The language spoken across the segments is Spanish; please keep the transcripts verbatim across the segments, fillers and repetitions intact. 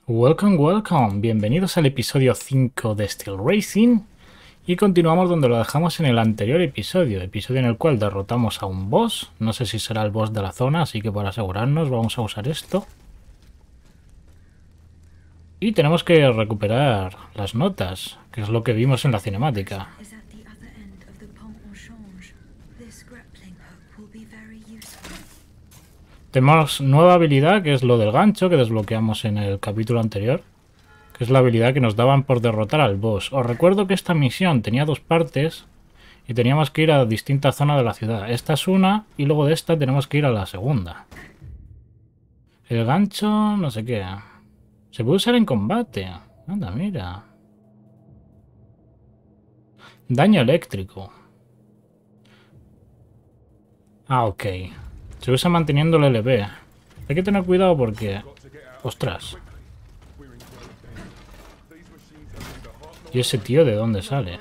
Welcome, welcome. Bienvenidos al episodio cinco de Steel Racing y continuamos donde lo dejamos en el anterior episodio, episodio en el cual derrotamos a un boss. No sé si será el boss de la zona, así que para asegurarnos vamos a usar esto. Y tenemos que recuperar las notas, que es lo que vimos en la cinemática. Tenemos nueva habilidad, que es lo del gancho, que desbloqueamos en el capítulo anterior. Que es la habilidad que nos daban por derrotar al boss. Os recuerdo que esta misión tenía dos partes y teníamos que ir a distintas zonas de la ciudad. Esta es una y luego de esta tenemos que ir a la segunda. El gancho, no sé qué. Se puede usar en combate. Anda, mira. Daño eléctrico. Ah, ok. Se usa manteniendo el L B. Hay que tener cuidado porque... Ostras. ¿Y ese tío de dónde sale?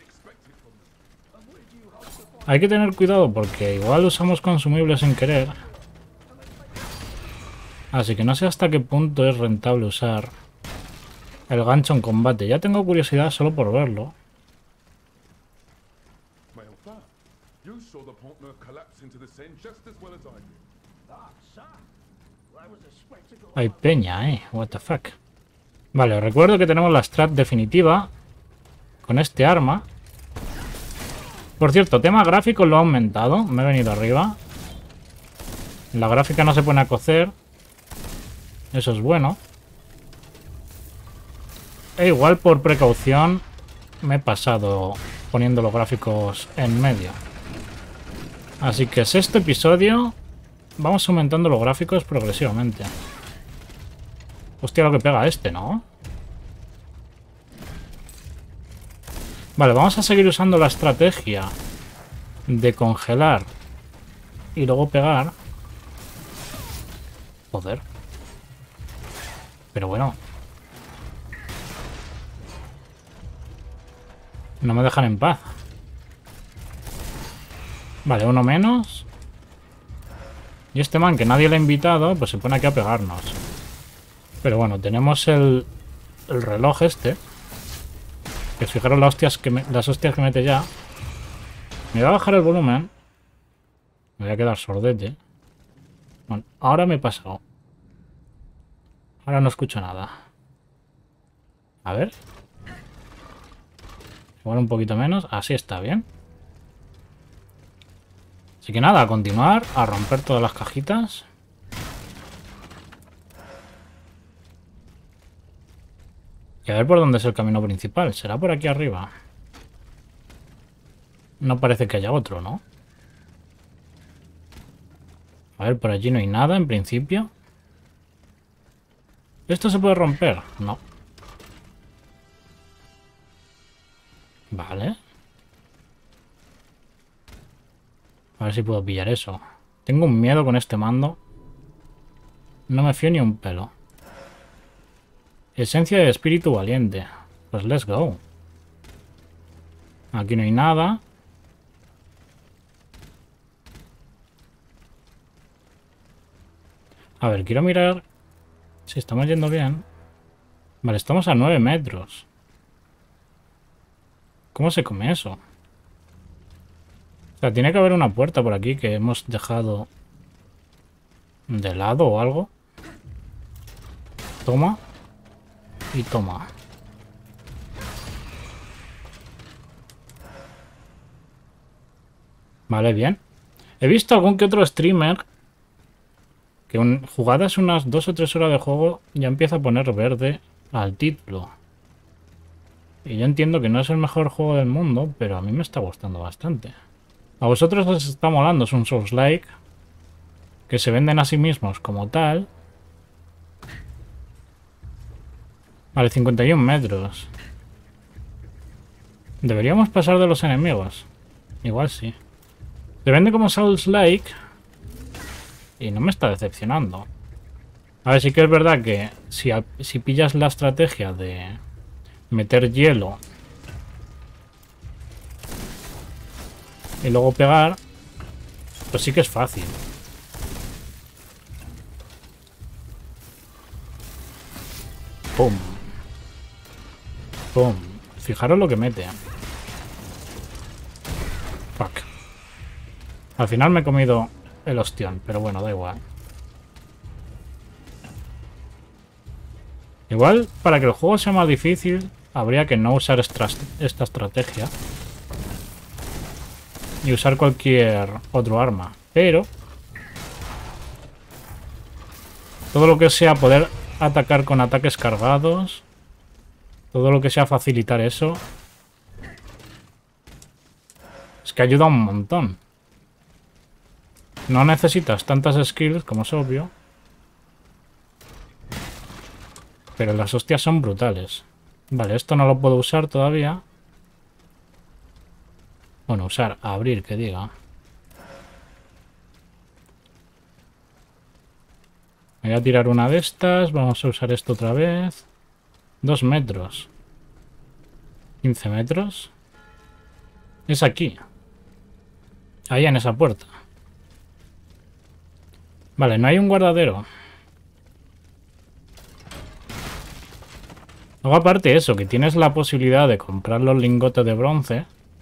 Hay que tener cuidado porque igual usamos consumibles sin querer. Así que no sé hasta qué punto es rentable usar el gancho en combate. Ya tengo curiosidad solo por verlo. Hay peña, eh. What the fuck. Vale, recuerdo que tenemos la strat definitiva con este arma. Por cierto, tema gráfico lo ha aumentado. Me he venido arriba. La gráfica no se pone a cocer. Eso es bueno. E igual por precaución me he pasado poniendo los gráficos en medio. Así que sexto episodio. Vamos aumentando los gráficos progresivamente. Hostia, lo que pega este, ¿no? Vale, vamos a seguir usando la estrategia de congelar y luego pegar. Joder. Pero bueno. No me dejan en paz. Vale, uno menos. Y este man que nadie le ha invitado, pues se pone aquí a pegarnos. Pero bueno, tenemos el, el reloj este. Que fijaros las hostias que, me, las hostias que mete ya. Me voy a bajar el volumen. Me voy a quedar sordete. Bueno, ahora me he pasado. Ahora no escucho nada. A ver. Igual un poquito menos. Así está bien. Así que nada, a continuar. A romper todas las cajitas. Y a ver por dónde es el camino principal. ¿Será por aquí arriba? No parece que haya otro, ¿no? A ver, por allí no hay nada en principio. ¿Esto se puede romper? No. Vale. A ver si puedo pillar eso. Tengo un miedo con este mando. No me fío ni un pelo. Esencia de espíritu valiente. Pues let's go. Aquí no hay nada. A ver, quiero mirar si estamos yendo bien. Vale, estamos a nueve metros. ¿Cómo se come eso? O sea, tiene que haber una puerta por aquí que hemos dejado de lado o algo. Toma. Y toma. Vale, bien. He visto algún que otro streamer que en jugadas unas dos o tres horas de juego ya empieza a poner verde al título. Y yo entiendo que no es el mejor juego del mundo, pero a mí me está gustando bastante. A vosotros os está molando, es un Souls-like que se venden a sí mismos como tal. Vale, cincuenta y uno metros. ¿Deberíamos pasar de los enemigos? Igual sí. Se vende como Souls-like y no me está decepcionando. A ver, sí que es verdad que si, si pillas la estrategia de meter hielo y luego pegar, pues sí que es fácil. ¡Pum! ¡Pum! Fijaros lo que mete. Fuck. Al final me he comido el ostión, pero bueno, da igual. Igual, para que el juego sea más difícil, habría que no usar esta, esta estrategia. Y usar cualquier otro arma. Pero todo lo que sea poder atacar con ataques cargados, todo lo que sea facilitar eso, es que ayuda un montón. No necesitas tantas skills, como es obvio, pero las hostias son brutales. Vale, esto no lo puedo usar todavía. Bueno, usar, abrir, que diga. Voy a tirar una de estas. Vamos a usar esto otra vez. Dos metros. quince metros. Es aquí. Ahí en esa puerta. Vale, no hay un guardadero. Luego aparte eso, que tienes la posibilidad de comprar los lingotes de bronce.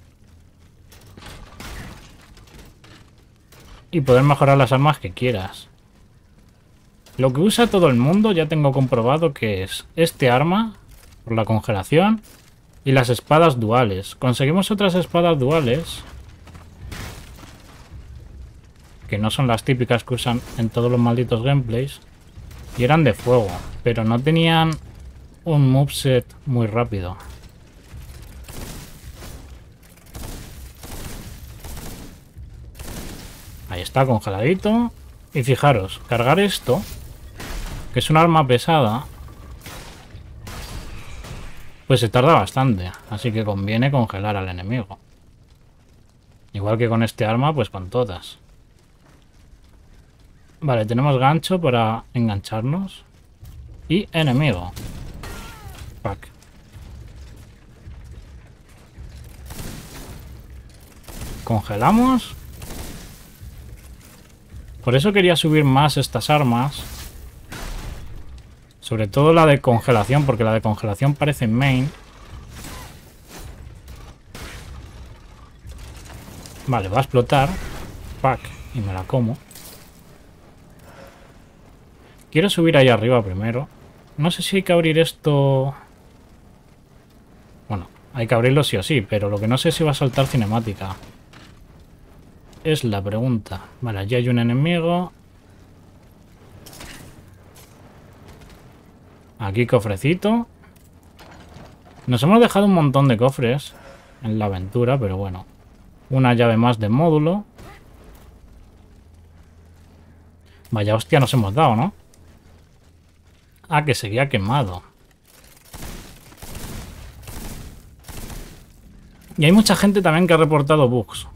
Y poder mejorar las armas que quieras. Lo que usa todo el mundo ya tengo comprobado que es este arma, por la congelación, y las espadas duales. Conseguimos otras espadas duales, que no son las típicas que usan en todos los malditos gameplays, y eran de fuego, pero no tenían un moveset muy rápido. Ahí está, congeladito. Y fijaros, cargar esto, que es un arma pesada, pues se tarda bastante. Así que conviene congelar al enemigo. Igual que con este arma, pues con todas. Vale, tenemos gancho para engancharnos. Y enemigo. Fuck. Congelamos. Por eso quería subir más estas armas. Sobre todo la de congelación, porque la de congelación parece main. Vale, va a explotar. Fuck. Y me la como. Quiero subir ahí arriba primero. No sé si hay que abrir esto... Bueno, hay que abrirlo sí o sí, pero lo que no sé es si va a saltar cinemática. Es la pregunta. Vale, allí hay un enemigo. Aquí cofrecito. Nos hemos dejado un montón de cofres en la aventura, pero bueno. Una llave más de módulo. Vaya hostia nos hemos dado, ¿no? Ah, que seguía quemado. Y hay mucha gente también que ha reportado bugs.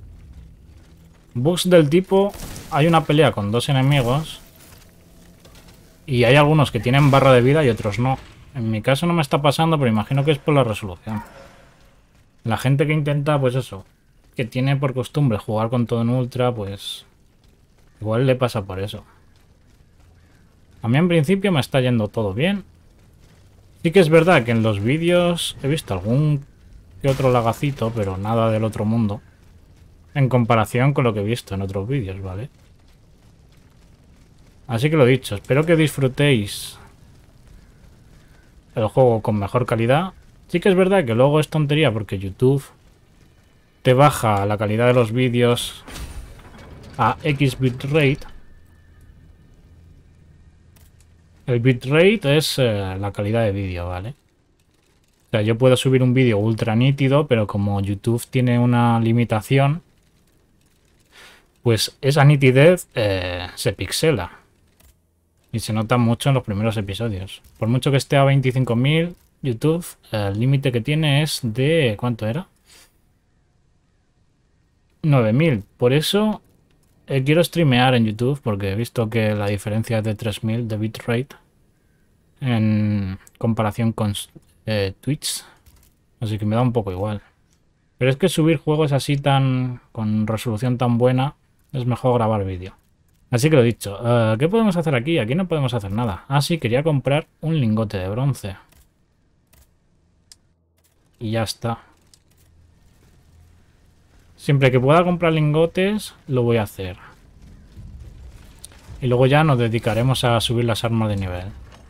Bugs del tipo, hay una pelea con dos enemigos y hay algunos que tienen barra de vida y otros no. En mi caso no me está pasando, pero imagino que es por la resolución. La gente que intenta, pues eso, que tiene por costumbre jugar con todo en ultra, pues igual le pasa por eso. A mí en principio me está yendo todo bien. Sí que es verdad que en los vídeos he visto algún que otro lagacito, pero nada del otro mundo. En comparación con lo que he visto en otros vídeos, ¿vale? Así que lo dicho, espero que disfrutéis el juego con mejor calidad. Sí que es verdad que luego es tontería porque YouTube te baja la calidad de los vídeos a X bitrate. El bitrate es eh, la calidad de vídeo, ¿vale? O sea, yo puedo subir un vídeo ultra nítido, pero como YouTube tiene una limitación, pues esa nitidez eh, se pixela. Y se nota mucho en los primeros episodios. Por mucho que esté a veinticinco mil, YouTube, el límite que tiene es de... ¿Cuánto era? nueve mil. Por eso eh, quiero streamear en YouTube, porque he visto que la diferencia es de tres mil de bitrate en comparación con eh, Twitch. Así que me da un poco igual. Pero es que subir juegos así tan... con resolución tan buena, es mejor grabar vídeo. Así que lo he dicho. Uh, ¿Qué podemos hacer aquí? Aquí no podemos hacer nada. Ah, sí, quería comprar un lingote de bronce. Y ya está. Siempre que pueda comprar lingotes, lo voy a hacer. Y luego ya nos dedicaremos a subir las armas de nivel.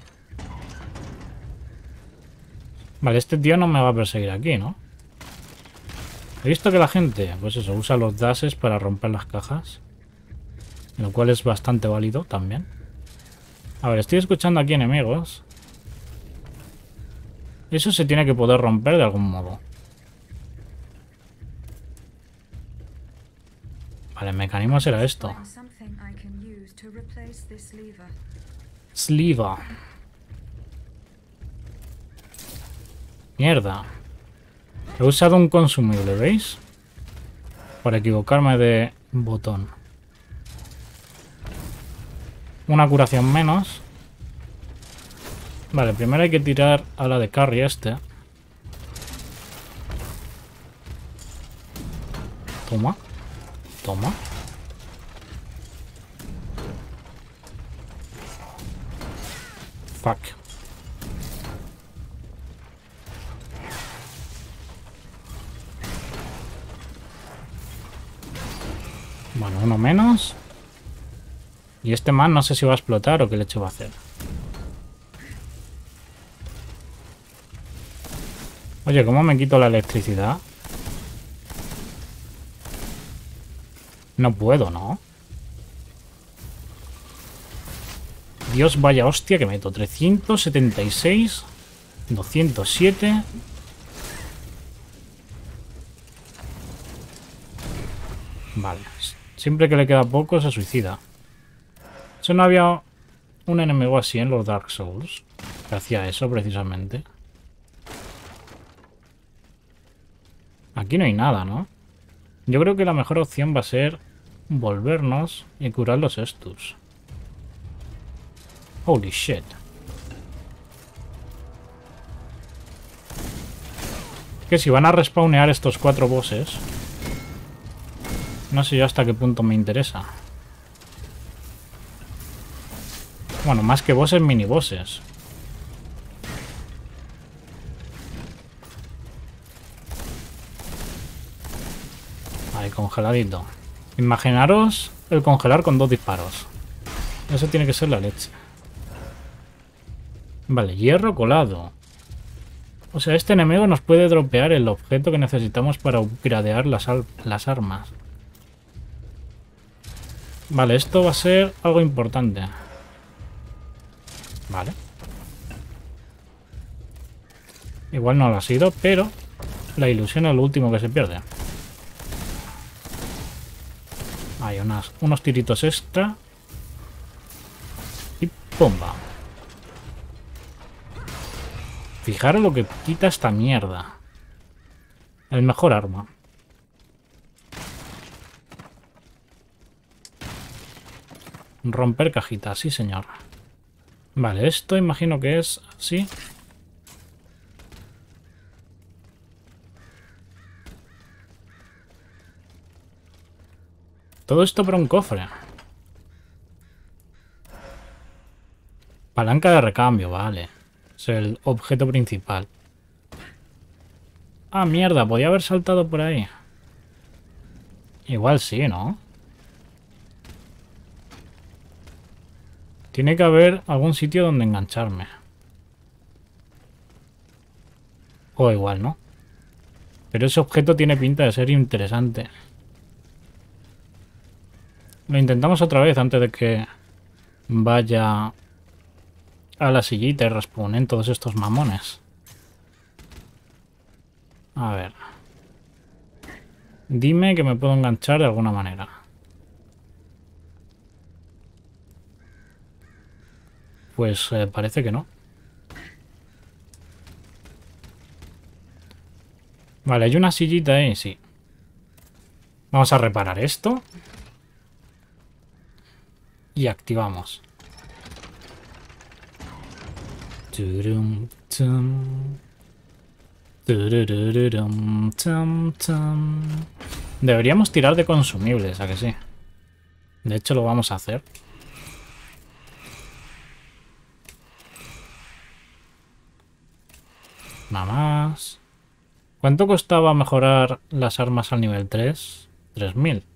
Vale, este tío no me va a perseguir aquí, ¿no? He visto que la gente, pues eso, usa los dashes para romper las cajas. Lo cual es bastante válido también. A ver, estoy escuchando aquí enemigos. Eso se tiene que poder romper de algún modo. Vale, el mecanismo será esto. Sliva. Mierda. He usado un consumible, ¿veis? Por equivocarme de botón. Una curación menos. Vale, primero hay que tirar a la de carry este. Toma. Toma. Fuck. Bueno, uno menos. Y este man no sé si va a explotar o qué leche va a hacer. Oye, ¿cómo me quito la electricidad? No puedo, ¿no? Dios, vaya hostia que meto. trescientos setenta y seis. doscientos siete. Vale. Siempre que le queda poco se suicida. Eso no había un enemigo así en los Dark Souls. Que hacía eso precisamente. Aquí no hay nada, ¿no? Yo creo que la mejor opción va a ser volvernos y curar los estus. Holy shit. Que si van a respawnear estos cuatro bosses, no sé yo hasta qué punto me interesa. Bueno, más que bosses, mini bosses. Ahí, congeladito. Imaginaros el congelar con dos disparos. Eso tiene que ser la leche. Vale, hierro colado. O sea, este enemigo nos puede dropear el objeto que necesitamos para upgradear las, las armas. Vale, esto va a ser algo importante. Vale. Igual no lo ha sido, pero la ilusión es lo último que se pierde. Hay unas, unos tiritos extra. Y ¡pumba! Fijaros lo que quita esta mierda. El mejor arma. Romper cajitas, sí señor. Vale, esto imagino que es así. Todo esto para un cofre. Palanca de recambio, vale. Es el objeto principal. Ah, mierda, podía haber saltado por ahí. Igual sí, ¿no? Tiene que haber algún sitio donde engancharme. O igual, ¿no? Pero ese objeto tiene pinta de ser interesante. Lo intentamos otra vez antes de que vaya a la sillita y respawnen todos estos mamones. A ver. Dime que me puedo enganchar de alguna manera. Pues eh, parece que no. Vale, hay una sillita ahí, sí. Vamos a reparar esto. Y activamos. Deberíamos tirar de consumibles, ¿a que sí? De hecho, lo vamos a hacer. Nada más. ¿Cuánto costaba mejorar las armas al nivel tres? tres mil.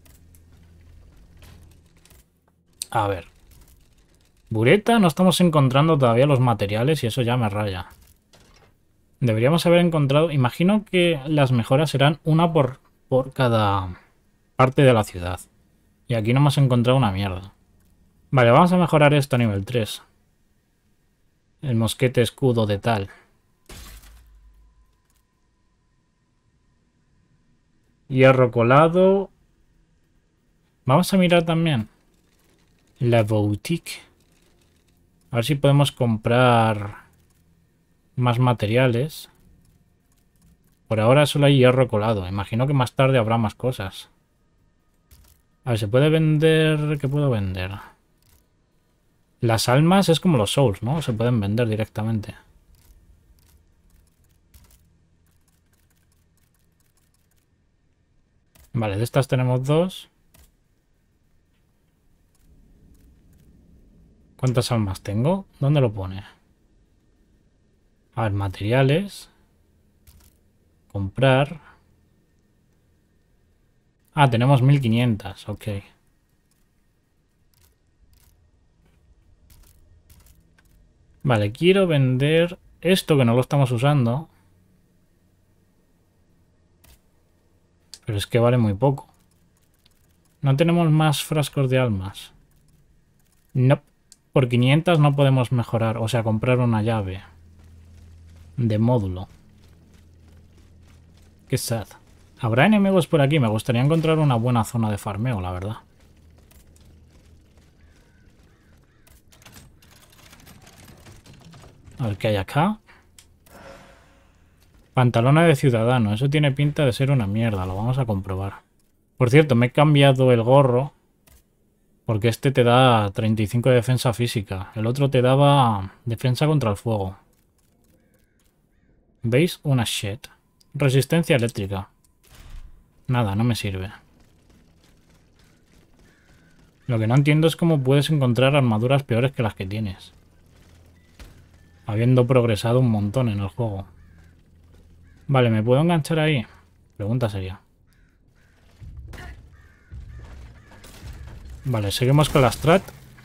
A ver. Bureta, no estamos encontrando todavía los materiales y eso ya me raya. Deberíamos haber encontrado... Imagino que las mejoras serán una por, por cada parte de la ciudad. Y aquí no hemos encontrado una mierda. Vale, vamos a mejorar esto a nivel tres. El mosquete escudo de tal. Hierro colado. Vamos a mirar también la boutique. A ver si podemos comprar más materiales. Por ahora solo hay hierro colado. Imagino que más tarde habrá más cosas. A ver, ¿se puede vender? ¿Qué puedo vender? Las almas es como los souls, ¿no? Se pueden vender directamente. Vale, de estas tenemos dos. ¿Cuántas almas tengo? ¿Dónde lo pone? A ver, materiales. Comprar. Ah, tenemos mil quinientas, ok. Vale, quiero vender esto que no lo estamos usando. Pero es que vale muy poco. No tenemos más frascos de almas. No. Por quinientas no podemos mejorar, o sea, comprar una llave de módulo. Qué sad. ¿Habrá enemigos por aquí? Me gustaría encontrar una buena zona de farmeo, la verdad. A ver qué hay acá. Pantalones de ciudadano. Eso tiene pinta de ser una mierda. Lo vamos a comprobar. Por cierto, me he cambiado el gorro. Porque este te da treinta y cinco de defensa física. El otro te daba defensa contra el fuego. ¿Veis? Una shit. Resistencia eléctrica. Nada, no me sirve. Lo que no entiendo es cómo puedes encontrar armaduras peores que las que tienes. Habiendo progresado un montón en el juego. Vale, ¿me puedo enganchar ahí? Pregunta seria. Vale, seguimos con la strat.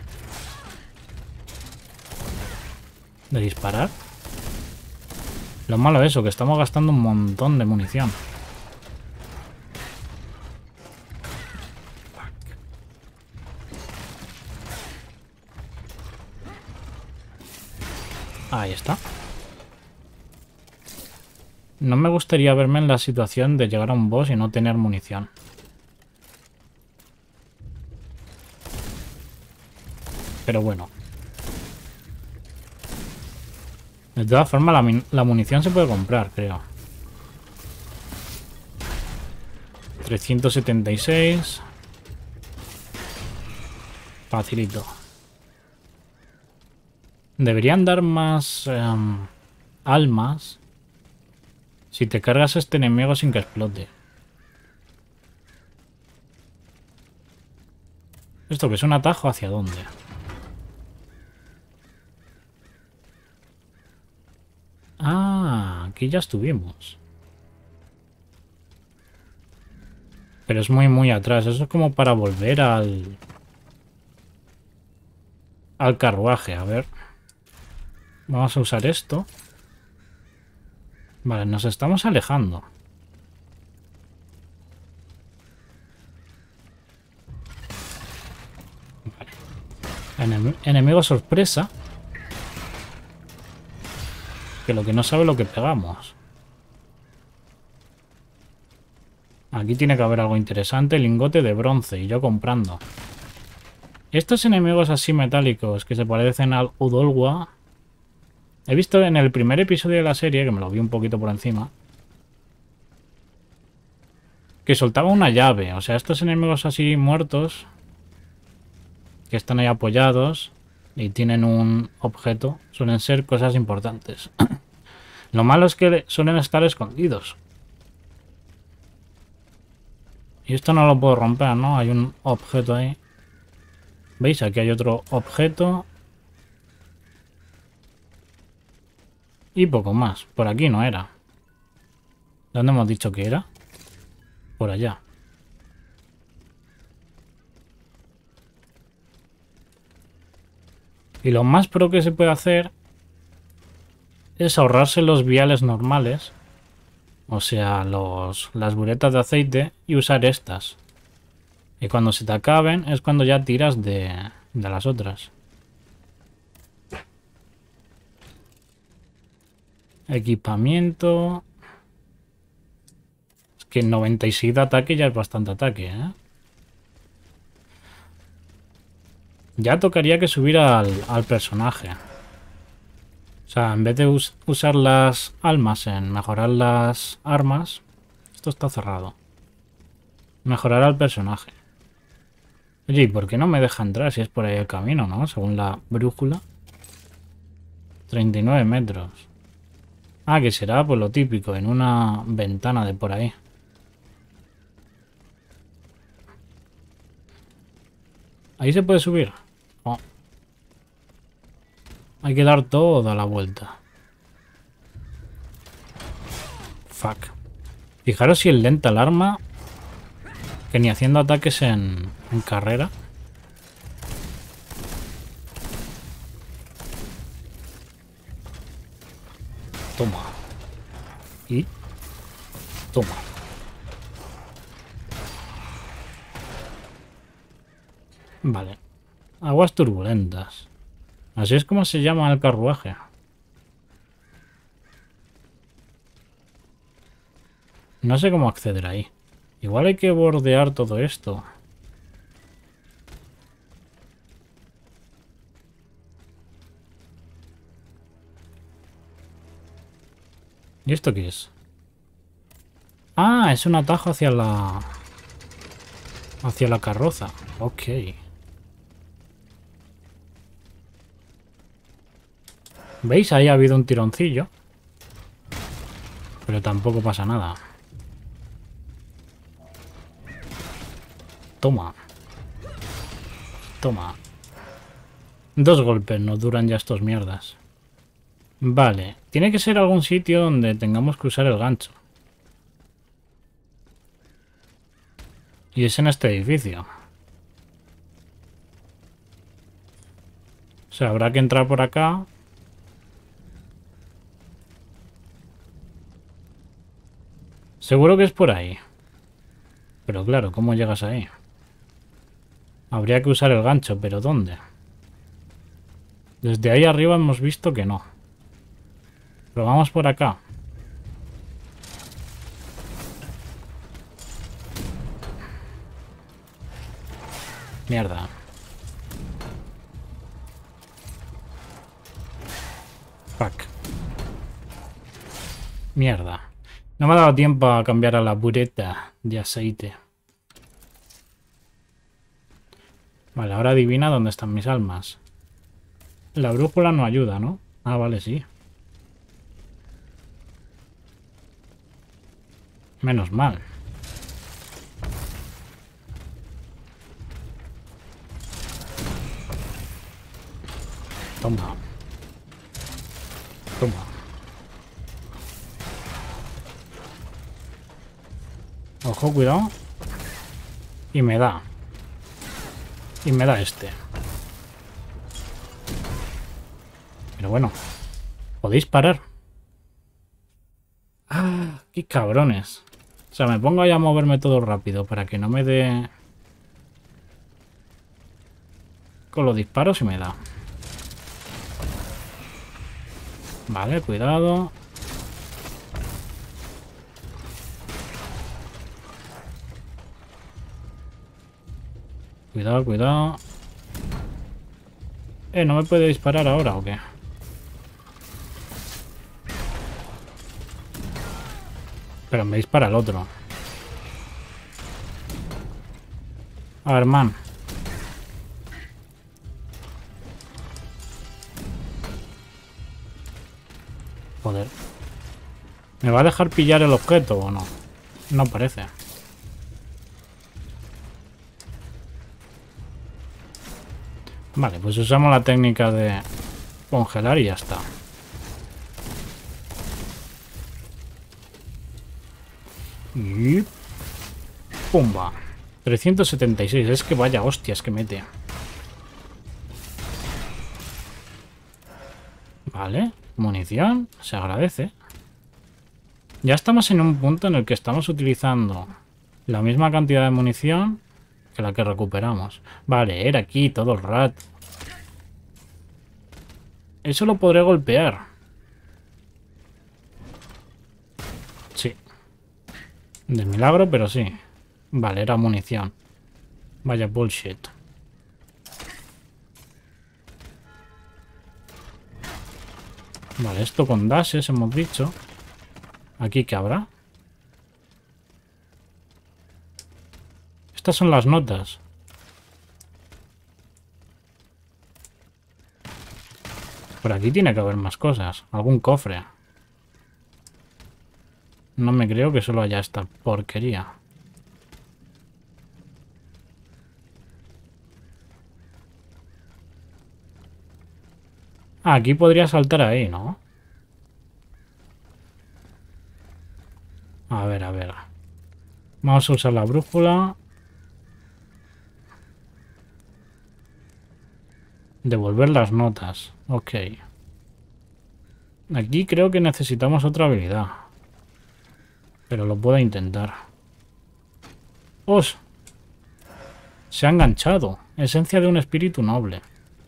De disparar. Lo malo es eso, que estamos gastando un montón de munición. Ahí está. No me gustaría verme en la situación de llegar a un boss y no tener munición. Pero bueno. De todas formas, la, la munición se puede comprar, creo. trescientos setenta y seis. Facilito. Deberían dar más um, almas si te cargas a este enemigo sin que explote. ¿Esto que es un atajo? ¿Hacia dónde? Ah, aquí ya estuvimos. Pero es muy, muy atrás. Eso es como para volver al... al carruaje. A ver. Vamos a usar esto. Vale, nos estamos alejando. Vale. Enem- enemigo sorpresa. Que lo que no sabe lo que pegamos. Aquí tiene que haber algo interesante. Lingote de bronce. Y yo comprando. Estos enemigos así metálicos que se parecen al Udolwa. He visto en el primer episodio de la serie, que me lo vi un poquito por encima, que soltaba una llave. O sea, estos enemigos así muertos, que están ahí apoyados y tienen un objeto, suelen ser cosas importantes. Lo malo es que suelen estar escondidos. Y esto no lo puedo romper, ¿no? Hay un objeto ahí. ¿Veis? Aquí hay otro objeto. Y poco más. Por aquí no era. ¿Dónde hemos dicho que era? Por allá. Y lo más pro que se puede hacer es ahorrarse los viales normales. O sea, los, las buretas de aceite y usar estas. Y cuando se te acaben es cuando ya tiras de, de las otras. Equipamiento. Es que noventa y seis de ataque ya es bastante ataque, ¿eh? Ya tocaría que subir al, al personaje. O sea, en vez de us usar las almas en mejorar las armas... Esto está cerrado. Mejorar al personaje. Oye, ¿y por qué no me deja entrar si es por ahí el camino, no? Según la brújula. treinta y nueve metros. Ah, que será pues lo típico, en una ventana de por ahí. ¿Ahí se puede subir? Oh. Hay que dar toda la vuelta. Fuck. Fijaros si es lenta el arma. Que ni haciendo ataques en, en carrera. Toma. Y... Toma. Vale. Aguas turbulentas. Así es como se llama el carruaje. No sé cómo acceder ahí. Igual hay que bordear todo esto. ¿Y esto qué es? Ah, es un atajo hacia la... hacia la carroza. Ok. ¿Veis? Ahí ha habido un tironcillo. Pero tampoco pasa nada. Toma. Toma. Dos golpes nos duran ya estos mierdas. Vale. Tiene que ser algún sitio donde tengamos que usar el gancho. Y es en este edificio. O sea, habrá que entrar por acá. Seguro que es por ahí. Pero claro, ¿cómo llegas ahí? Habría que usar el gancho, pero ¿dónde? Desde ahí arriba hemos visto que no. Pero vamos por acá. Mierda. Fuck. Mierda. No me ha dado tiempo a cambiar a la bureta de aceite. Vale, ahora adivina dónde están mis almas. La brújula no ayuda, ¿no? Ah, vale, sí. Menos mal. Toma. Toma. Ojo, cuidado. Y me da. Y me da este. Pero bueno. ¿Podéis parar? ¡Ah! ¡Qué cabrones! O sea, me pongo ahí a moverme todo rápido para que no me dé... Con los disparos y me da. Vale, cuidado. Cuidado, cuidado. Eh, ¿no me puede disparar ahora o qué? Pero me dispara el otro. A ver, man. Joder. ¿Me va a dejar pillar el objeto o no? No parece. Vale, pues usamos la técnica de congelar y ya está. Y... ¡pumba! trescientos setenta y seis. Es que vaya hostias que mete. Vale. Munición. Se agradece. Ya estamos en un punto en el que estamos utilizando la misma cantidad de munición que la que recuperamos. Vale, era aquí todo el rato. Eso lo podré golpear. Sí. De milagro, pero sí. Vale, era munición. Vaya bullshit. Vale, esto con dashes hemos dicho. ¿Aquí qué habrá? Estas son las notas. Por aquí tiene que haber más cosas. Algún cofre. No me creo que solo haya esta porquería. Ah, aquí podría saltar ahí, ¿no? A ver, a ver. Vamos a usar la brújula. Devolver las notas. Ok. Aquí creo que necesitamos otra habilidad. Pero lo puedo intentar. ¡Os! Se ha enganchado. Esencia de un espíritu noble.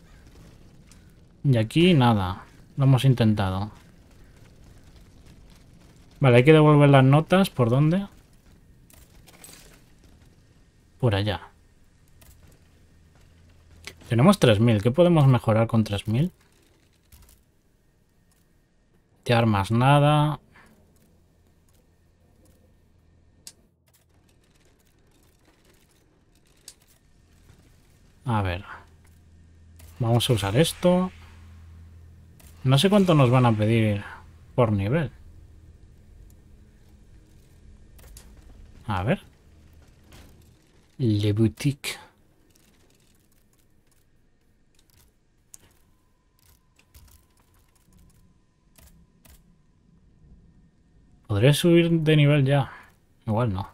Y aquí nada. Lo hemos intentado. Vale, hay que devolver las notas. ¿Por dónde? Por allá. Tenemos tres mil. ¿Qué podemos mejorar con tres mil? De armas nada. A ver. Vamos a usar esto. No sé cuánto nos van a pedir por nivel. A ver. Le boutique. ¿Podré subir de nivel ya? Igual no.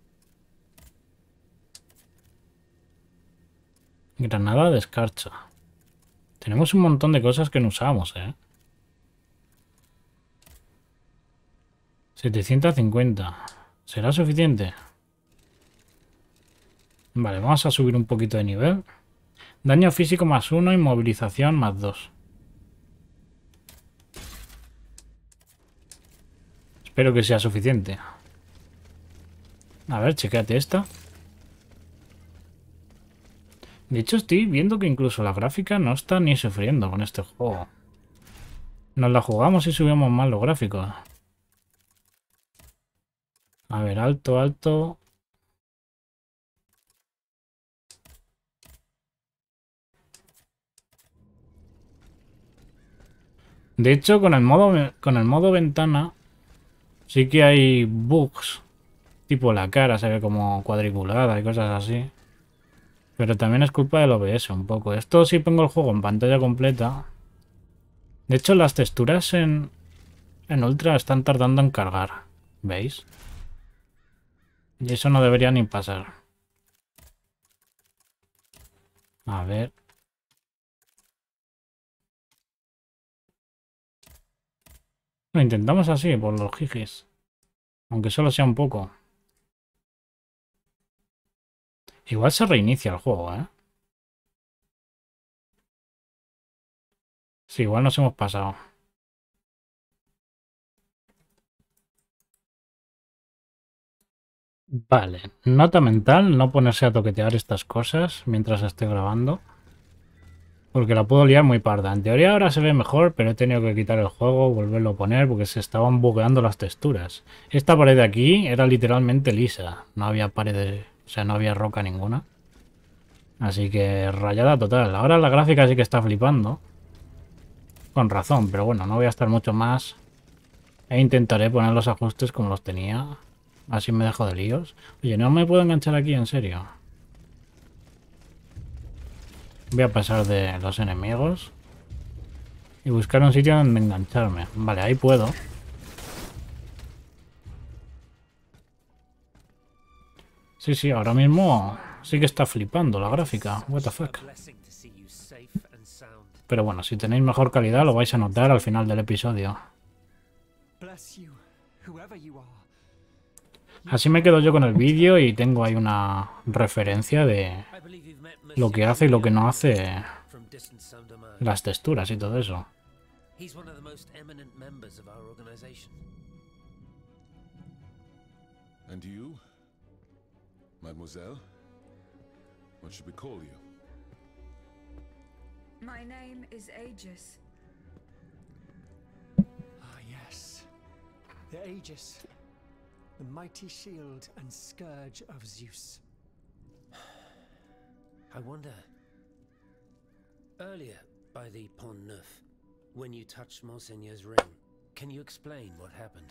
Granada de escarcha. Tenemos un montón de cosas que no usamos, ¿eh? setecientos cincuenta. ¿Será suficiente? Vale, vamos a subir un poquito de nivel. Daño físico más uno, inmovilización más dos. Espero que sea suficiente. A ver, chequéate esta. De hecho, estoy viendo que incluso la gráfica no está ni sufriendo con este juego. Nos la jugamos y subimos más los gráficos. A ver, alto, alto. De hecho, con el modo, con el modo ventana sí que hay bugs. Tipo la cara se ve como cuadriculada y cosas así. Pero también es culpa del O B S un poco. Esto sí pongo el juego en pantalla completa. De hecho, las texturas en, en Ultra están tardando en cargar. ¿Veis? Y eso no debería ni pasar. A ver. Lo intentamos así, por los jijis. Aunque solo sea un poco. Igual se reinicia el juego, ¿eh? Sí, igual nos hemos pasado. Vale, nota mental, no ponerse a toquetear estas cosas mientras esté grabando. Porque la puedo liar muy parda. En teoría ahora se ve mejor, pero he tenido que quitar el juego, volverlo a poner porque se estaban bugueando las texturas. Esta pared de aquí era literalmente lisa. No había paredes, o sea, no había roca ninguna. Así que rayada total. Ahora la gráfica sí que está flipando. Con razón, pero bueno, no voy a estar mucho más. E intentaré poner los ajustes como los tenía. Así me dejo de líos. Oye, no me puedo enganchar aquí, en serio. Voy a pasar de los enemigos. Y buscar un sitio donde engancharme. Vale, ahí puedo. Sí, sí, ahora mismo sí que está flipando la gráfica. What the fuck. Pero bueno, si tenéis mejor calidad lo vais a notar al final del episodio. Así me quedo yo con el vídeo y tengo ahí una referencia de lo que hace y lo que no hace las texturas y todo eso. And you, mademoiselle? What should we call you? My name is Aegis. Ah, yes. The Aegis. The mighty shield and scourge of Zeus. I wonder... Earlier, by the Pont Neuf, when you touched Monseigneur's ring, can you explain what happened?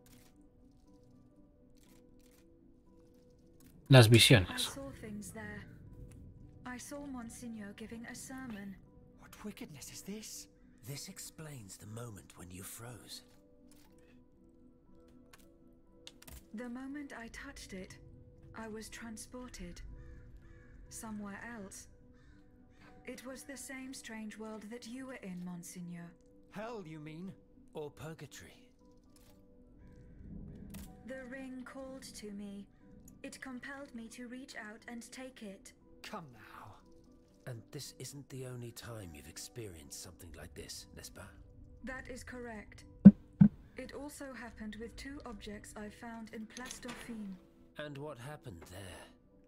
Las I visiones. saw things there. I saw Monsignor giving a sermon. What wickedness is this? This explains the moment when you froze. The moment I touched it, I was transported. Somewhere else. It was the same strange world that you were in, Monsignor. Hell, you mean? Or purgatory. The ring called to me. It compelled me to reach out and take it. Come now. And this isn't the only time you've experienced something like this, n'est-ce pas? That is correct. It also happened with two objects I found in Place Dauphine. And what happened there?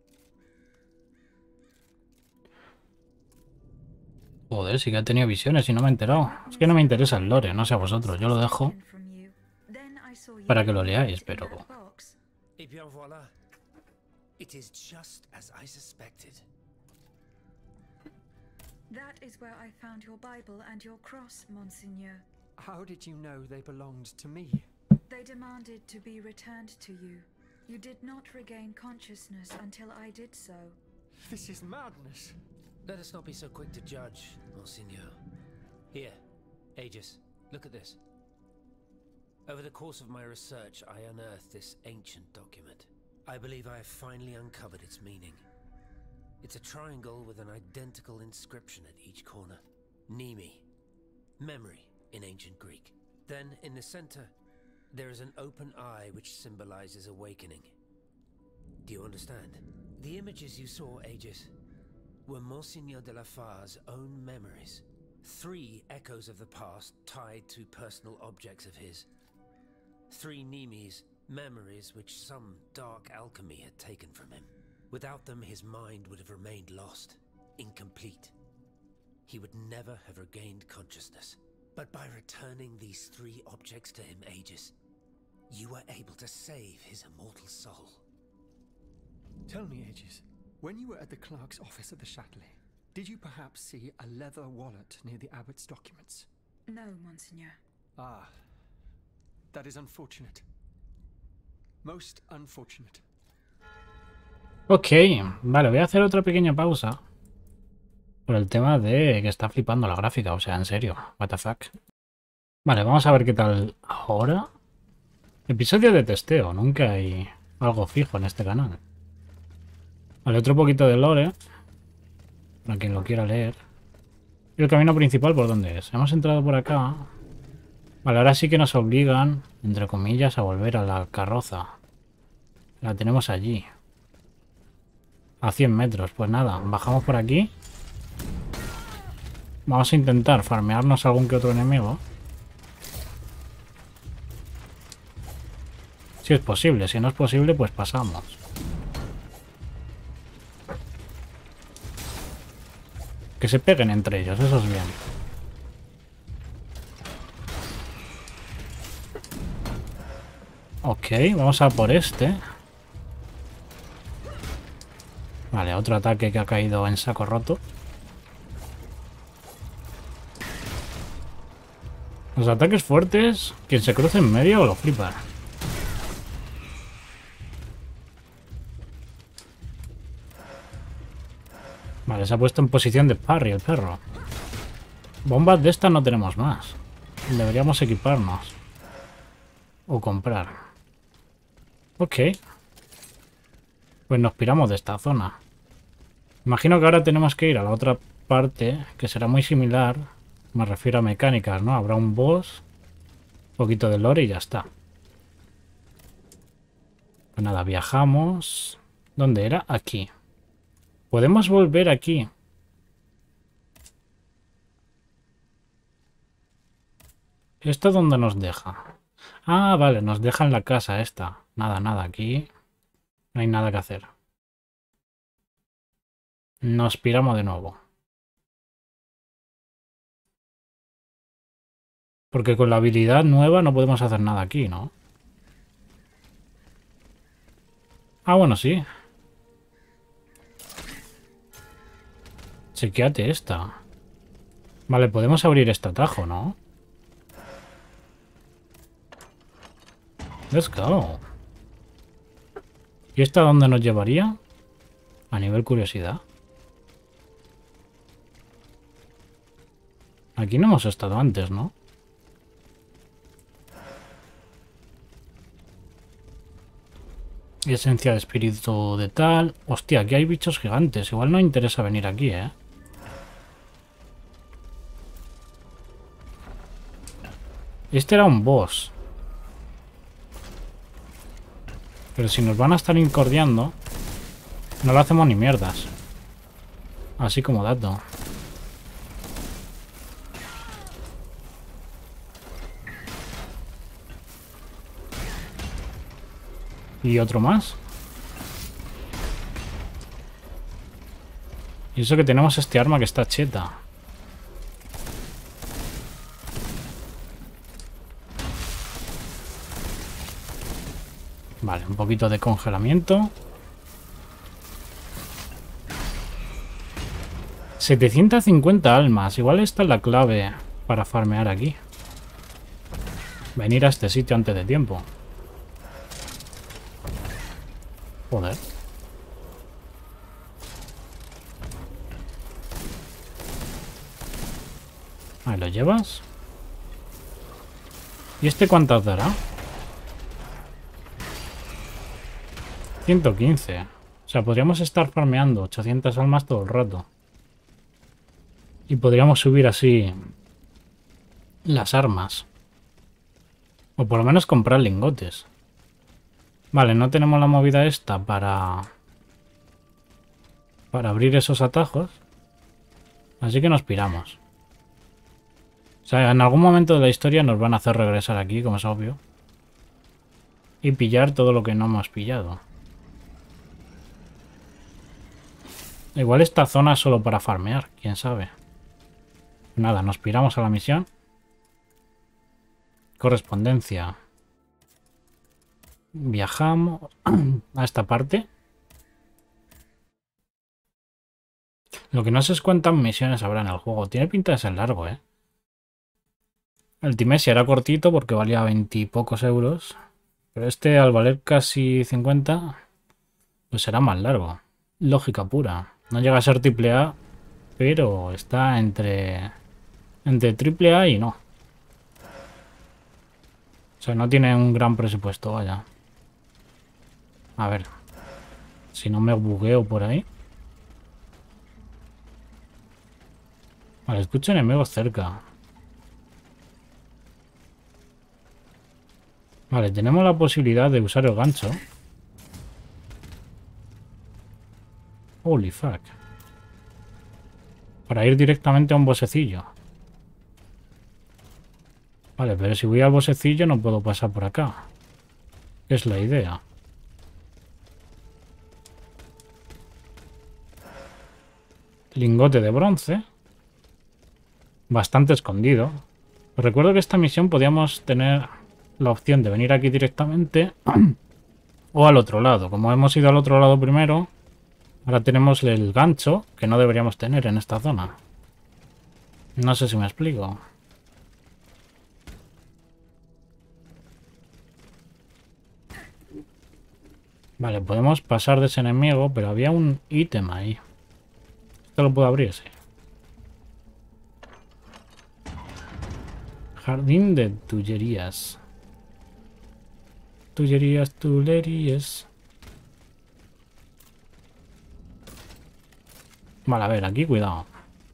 Joder, sí que ha tenido visiones y no me he enterado. Es que no me interesa el lore, no sé a vosotros. Yo lo dejo para que lo leáis, pero... Et bien voilà. It is just as I suspected. That is where I found your Bible and your cross, Monsignor. How did you know they belonged to me? They demanded to be returned to you. You did not regain consciousness until I did so. This is madness. Let us not be so quick to judge, Monseigneur. Here, Aegis, look at this. Over the course of my research, I unearthed this ancient document. I believe I have finally uncovered its meaning. It's a triangle with an identical inscription at each corner. Nemi. Memory in ancient Greek. Then, in the center, there is an open eye which symbolizes awakening. Do you understand? The images you saw, Aegis, were Monseigneur de la Far's own memories. Three echoes of the past tied to personal objects of his. Three Nemi's memories which some dark alchemy had taken from him. Without them, his mind would have remained lost, incomplete. He would never have regained consciousness. But by returning these three objects to him, Aegis, you were able to save his immortal soul. Tell me, Aegis, when you were at the clerk's office at the Châtelet, did you perhaps see a leather wallet near the abbot's documents? No, Monsignor. Ah, that is unfortunate. Most unfortunate. Ok, vale, voy a hacer otra pequeña pausa. Por el tema de que está flipando la gráfica, o sea, en serio, what the fuck. Vale, vamos a ver qué tal ahora. Episodio de testeo, nunca hay algo fijo en este canal. Vale, otro poquito de lore, para quien lo quiera leer. ¿Y el camino principal por dónde es? Hemos entrado por acá. Vale, ahora sí que nos obligan, entre comillas, a volver a la carroza. La tenemos allí. A cien metros, pues nada, bajamos por aquí. Vamos a intentar farmearnos algún que otro enemigo. Si es posible, si no es posible, pues pasamos. Que se peguen entre ellos, eso es bien. Ok, vamos a por este. Vale, otro ataque que ha caído en saco roto. Los ataques fuertes, quien se cruce en medio lo flipa. Vale, Vale, se ha puesto en posición de parry el perro. Bombas de estas no tenemos más. Deberíamos equiparnos. O comprar. Ok. Pues nos piramos de esta zona. Imagino que ahora tenemos que ir a la otra parte, que será muy similar. Me refiero a mecánicas, ¿no? Habrá un boss, un poquito de lore y ya está. Pues nada, viajamos. ¿Dónde era? Aquí. Podemos volver aquí. ¿Esto dónde nos deja? Ah, vale, nos deja en la casa esta. Nada, nada, aquí no hay nada que hacer. Nos piramos de nuevo. Porque con la habilidad nueva no podemos hacer nada aquí, ¿no? Ah, bueno, sí. Chequéate esta. Vale, podemos abrir este atajo, ¿no? Let's go. ¿Y esta dónde nos llevaría? A nivel curiosidad. Aquí no hemos estado antes, ¿no? Esencia de espíritu de tal... Hostia, aquí hay bichos gigantes. Igual no interesa venir aquí, ¿eh? Este era un boss. Pero si nos van a estar incordiando, no lo hacemos ni mierdas. Así como dato. Y otro más. Y eso que tenemos este arma que está cheta. Vale, un poquito de congelamiento. setecientas cincuenta almas. Igual esta es la clave para farmear aquí. Venir a este sitio antes de tiempo. Joder. Ahí lo llevas. ¿Y este cuántas dará? ciento quince. O sea, podríamos estar farmeando ochocientas almas todo el rato. Y podríamos subir así las armas. O por lo menos comprar lingotes. Vale, no tenemos la movida esta para... Para abrir esos atajos. Así que nos piramos. O sea, en algún momento de la historia nos van a hacer regresar aquí, como es obvio. Y pillar todo lo que no hemos pillado. Igual esta zona es solo para farmear, quién sabe. Nada, nos piramos a la misión. Correspondencia. Viajamos a esta parte. Lo que no sé es cuántas misiones habrá en el juego. Tiene pinta de ser largo, ¿eh? El Timesia era cortito porque valía veintipocos euros. Pero este, al valer casi cincuenta, pues será más largo. Lógica pura. No llega a ser triple A, pero está entre, entre triple A y no. O sea, no tiene un gran presupuesto, vaya. A ver. Si no me bugueo por ahí. Vale, escucho enemigos cerca. Vale, tenemos la posibilidad de usar el gancho. Holy fuck. Para ir directamente a un bosecillo. Vale, pero si voy al bosecillo no puedo pasar por acá. Es la idea. Lingote de bronce. Bastante escondido. Os recuerdo que esta misión podíamos tener la opción de venir aquí directamente o al otro lado. Como hemos ido al otro lado primero, ahora tenemos el gancho que no deberíamos tener en esta zona. No sé si me explico. Vale, podemos pasar de ese enemigo, pero había un ítem ahí. Esto lo puedo abrir, sí. Jardín de tullerías. Tullerías, tulerías. Vale, a ver, aquí cuidado.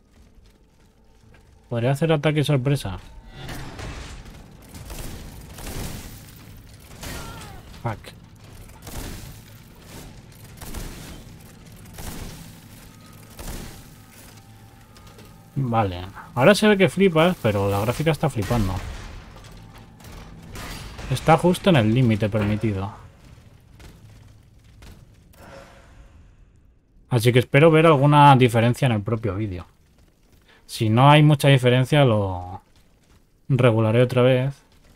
Podría hacer ataque sorpresa. Fuck. Vale. Ahora se ve que flipas, pero la gráfica está flipando. Está justo en el límite permitido. Así que espero ver alguna diferencia en el propio vídeo. Si no hay mucha diferencia, lo regularé otra vez.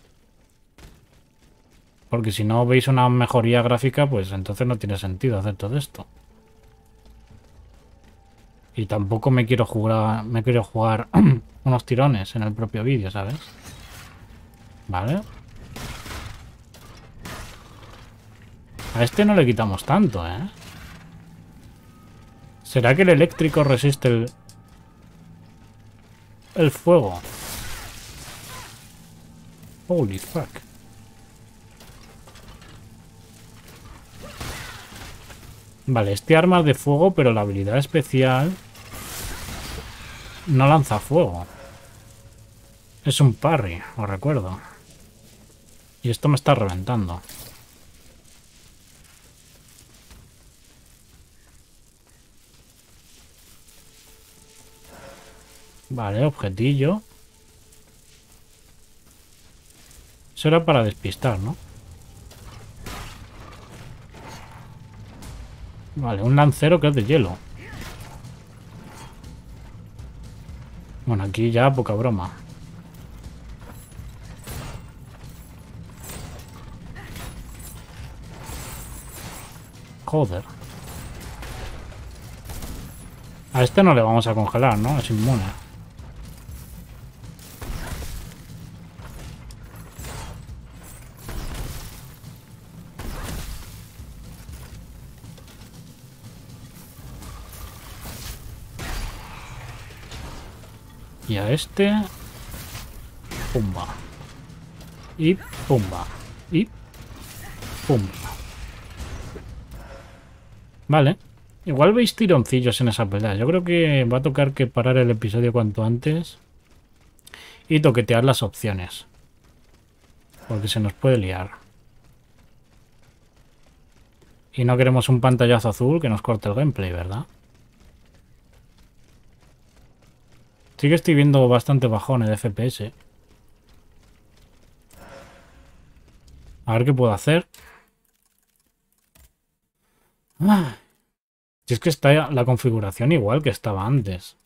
Porque si no veis una mejoría gráfica, pues entonces no tiene sentido hacer todo esto. Y tampoco me quiero jugar, me quiero jugar unos tirones en el propio vídeo, ¿sabes? Vale. A este no le quitamos tanto, ¿eh? ¿Será que el eléctrico resiste el... el fuego? Holy fuck. Vale, este arma es de fuego, pero la habilidad especial no lanza fuego. Es un parry, os recuerdo. Y esto me está reventando. Vale, objetillo. Eso era para despistar, ¿no? Vale, un lancero que es de hielo. Bueno, aquí ya poca broma. Joder. A este no le vamos a congelar, ¿no? Es inmune. Y a este... Pumba. Y pumba. Y pumba. Vale. Igual veis tironcillos en esa pelea. Yo creo que va a tocar que parar el episodio cuanto antes. Y toquetear las opciones. Porque se nos puede liar. Y no queremos un pantallazo azul que nos corte el gameplay, ¿verdad? Sí que estoy viendo bastante bajones de F P S. A ver qué puedo hacer. Ah. Si es que está la configuración igual que estaba antes.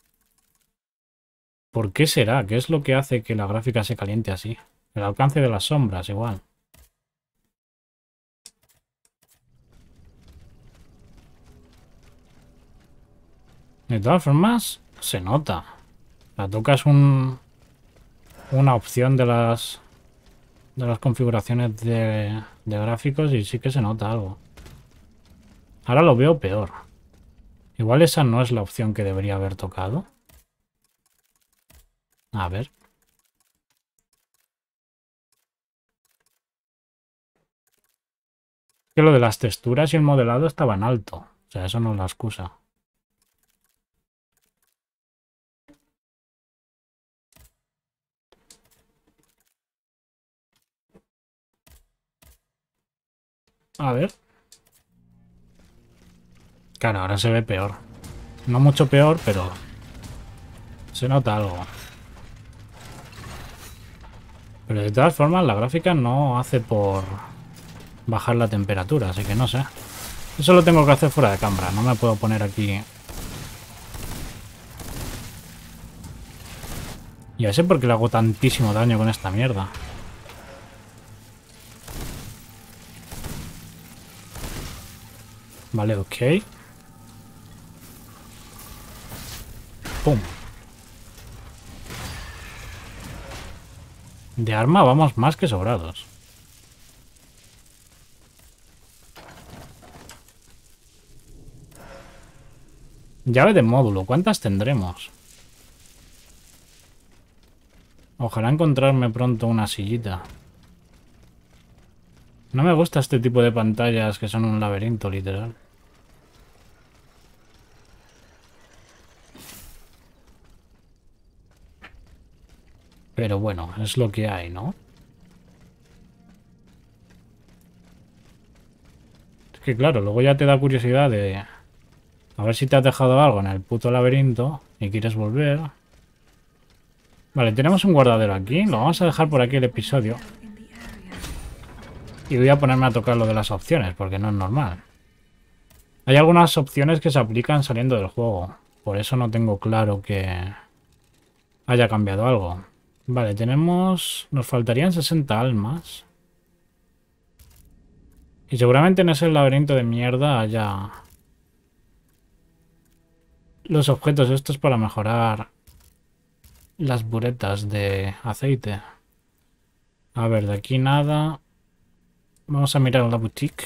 ¿Por qué será? ¿Qué es lo que hace que la gráfica se caliente así? El alcance de las sombras igual. De todas formas, se nota. La tocas un, una opción de las de las configuraciones de, de gráficos y sí que se nota algo. Ahora lo veo peor. Igual esa no es la opción que debería haber tocado. A ver. Que lo de las texturas y el modelado estaba en alto. O sea, eso no es la excusa. A ver. Claro, ahora se ve peor. No mucho peor, pero se nota algo. Pero de todas formas la gráfica no hace por bajar la temperatura, así que no sé. Eso lo tengo que hacer fuera de cámara, no me puedo poner aquí. Ya sé por qué le hago tantísimo daño con esta mierda. Vale, ok. Pum. De arma vamos más que sobrados. Llave de módulo. ¿Cuántas tendremos? Ojalá encontrarme pronto una sillita. No me gusta este tipo de pantallas que son un laberinto, literal. Pero bueno, es lo que hay, ¿no? Es que claro, luego ya te da curiosidad de... A ver si te has dejado algo en el puto laberinto y quieres volver. Vale, tenemos un guardadero aquí. Lo vamos a dejar por aquí el episodio. Y voy a ponerme a tocar lo de las opciones, porque no es normal. Hay algunas opciones que se aplican saliendo del juego. Por eso no tengo claro que haya cambiado algo. Vale, tenemos... Nos faltarían sesenta almas. Y seguramente en ese laberinto de mierda haya... los objetos estos para mejorar las buretas de aceite. A ver, de aquí nada. Vamos a mirar la boutique.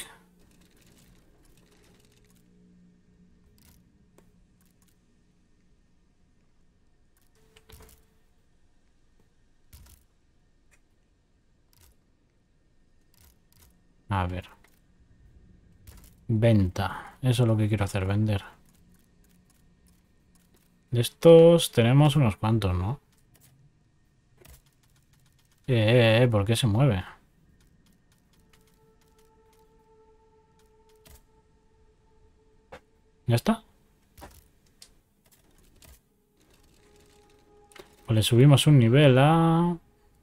A ver. Venta. Eso es lo que quiero hacer, vender. De estos tenemos unos cuantos, ¿no? Eh, eh, eh, ¿por qué se mueve? ¿Ya está? Pues le subimos un nivel a...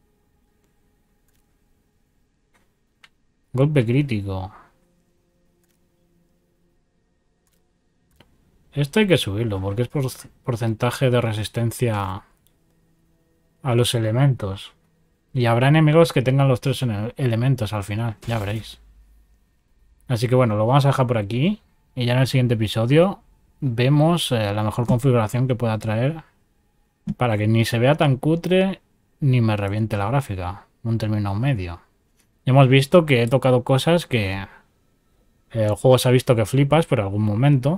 Golpe crítico. Esto hay que subirlo porque es por porcentaje de resistencia a los elementos. Y habrá enemigos que tengan los tres elementos al final, ya veréis. Así que bueno, lo vamos a dejar por aquí. Y ya en el siguiente episodio vemos eh, la mejor configuración que pueda traer para que ni se vea tan cutre ni me reviente la gráfica. Un término medio. Ya hemos visto que he tocado cosas que eh, el juego se ha visto que flipas por algún momento.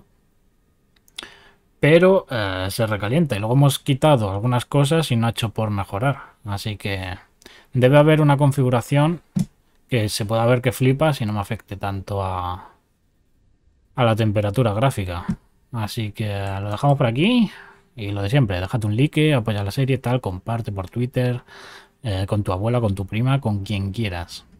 Pero eh, se recalienta. Y luego hemos quitado algunas cosas y no ha hecho por mejorar. Así que debe haber una configuración que se pueda ver que flipas y no me afecte tanto a... a la temperatura gráfica. Así que lo dejamos por aquí. Y lo de siempre, déjate un like, apoya la serie, tal, comparte por Twitter, eh, con tu abuela, con tu prima, con quien quieras.